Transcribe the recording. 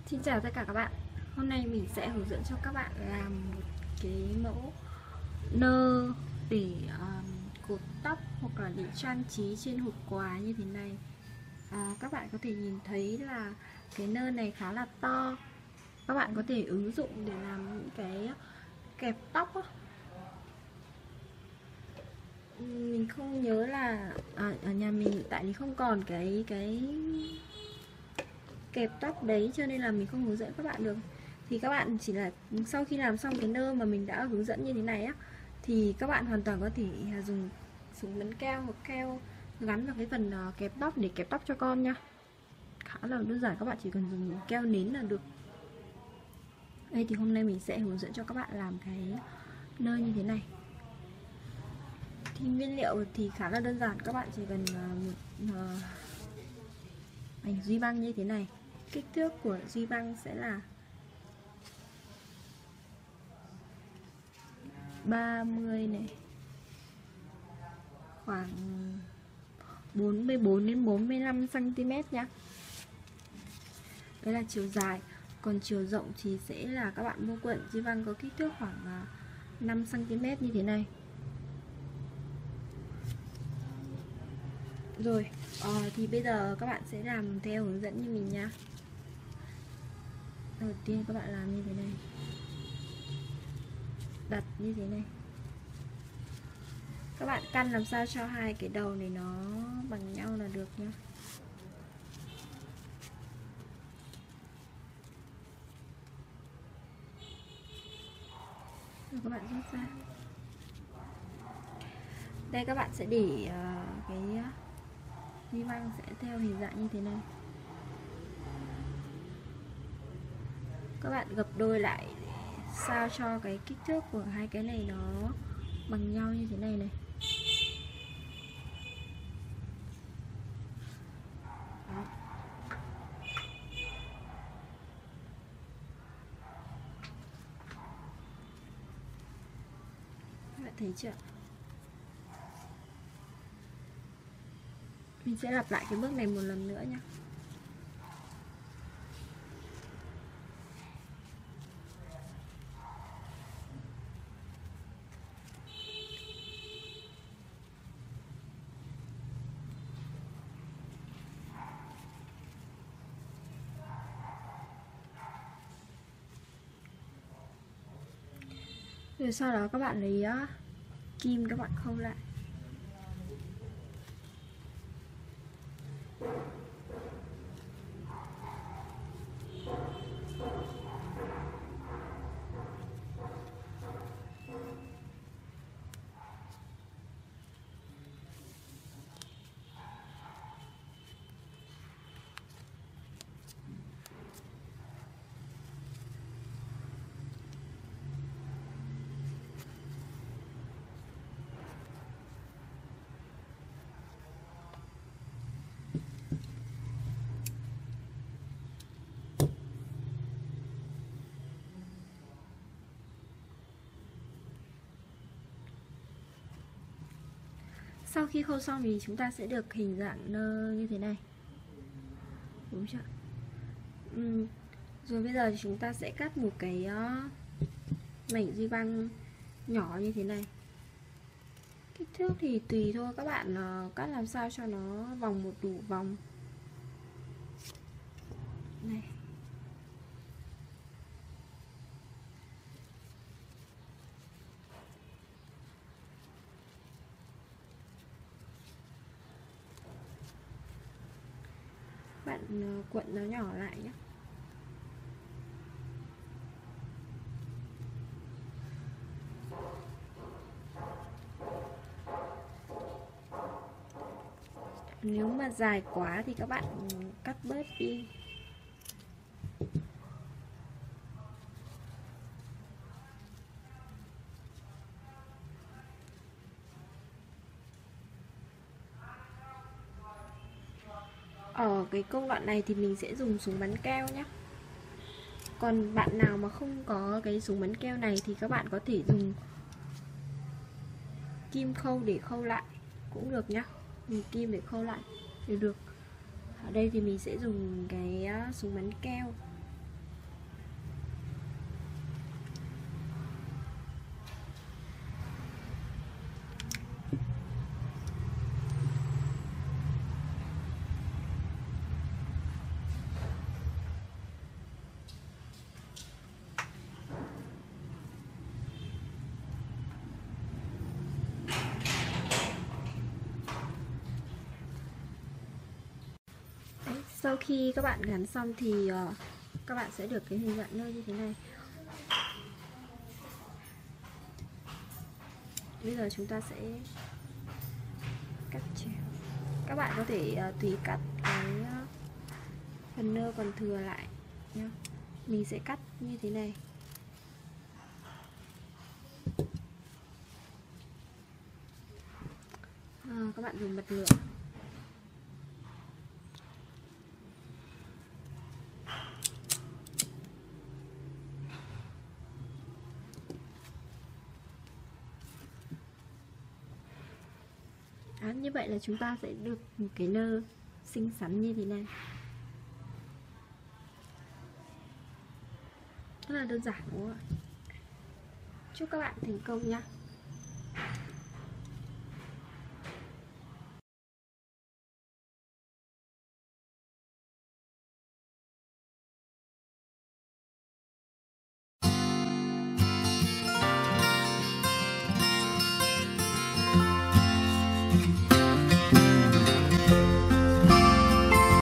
Xin chào tất cả các bạn. Hôm nay mình sẽ hướng dẫn cho các bạn làm một cái mẫu nơ để cột tóc hoặc là để trang trí trên hộp quà như thế này. Các bạn có thể nhìn thấy là cái nơ này khá là to. Các bạn có thể ứng dụng để làm những cái kẹp tóc á. Mình không nhớ là ở nhà mình hiện tại thì không còn cái kẹp tóc đấy, cho nên là mình không hướng dẫn các bạn được. Thì các bạn chỉ là sau khi làm xong cái nơ mà mình đã hướng dẫn như thế này á, thì các bạn hoàn toàn có thể dùng súng bắn keo hoặc keo gắn vào cái phần kẹp tóc để kẹp tóc cho con nha. Khá là đơn giản, các bạn chỉ cần dùng keo nến là được. Đây thì hôm nay mình sẽ hướng dẫn cho các bạn làm cái nơ như thế này. Thì nguyên liệu thì khá là đơn giản, các bạn chỉ cần một mảnh duy băng như thế này. Kích thước của duy băng sẽ là 30 này, khoảng 44 đến 45 cm nhé. Đấy là chiều dài. Còn chiều rộng thì sẽ là các bạn mua cuộn duy băng có kích thước khoảng 5 cm như thế này. Rồi, thì bây giờ các bạn sẽ làm theo hướng dẫn như mình nha. Đầu tiên các bạn làm như thế này, đặt như thế này. Các bạn căn làm sao cho hai cái đầu này nó bằng nhau là được nhá. Rồi các bạn rút ra. Đây các bạn sẽ để cái duy băng sẽ theo hình dạng như thế này. Các bạn gập đôi lại sao cho cái kích thước của hai cái này nó bằng nhau như thế này này. Đó. Các bạn thấy chưa? Mình sẽ lặp lại cái bước này một lần nữa nha. Rồi sau đó các bạn lấy kim, các bạn khâu lại. Sau khi khâu xong thì chúng ta sẽ được hình dạng nơ như thế này, đúng chưa? Rồi bây giờ thì chúng ta sẽ cắt một cái mảnh duy băng nhỏ như thế này. Kích thước thì tùy thôi, các bạn cắt làm sao cho nó vòng một đủ vòng này. Bạn cuộn nó nhỏ lại nhé. Nếu mà dài quá thì các bạn cắt bớt đi. Ở cái công đoạn này thì mình sẽ dùng súng bắn keo nhé. Còn bạn nào mà không có cái súng bắn keo này thì các bạn có thể dùng kim khâu để khâu lại cũng được nhá. Dùng kim để khâu lại thì được. Ở đây thì mình sẽ dùng cái súng bắn keo. Sau khi các bạn gắn xong thì các bạn sẽ được cái hình dạng nơ như thế này. Bây giờ chúng ta sẽ cắt chéo. Các bạn có thể tùy cắt cái phần nơ còn thừa lại nhá. Mình sẽ cắt như thế này. Các bạn dùng bật lửa. Như vậy là chúng ta sẽ được một cái nơ xinh xắn như thế này. Rất là đơn giản đúng không ạ? Chúc các bạn thành công nhé.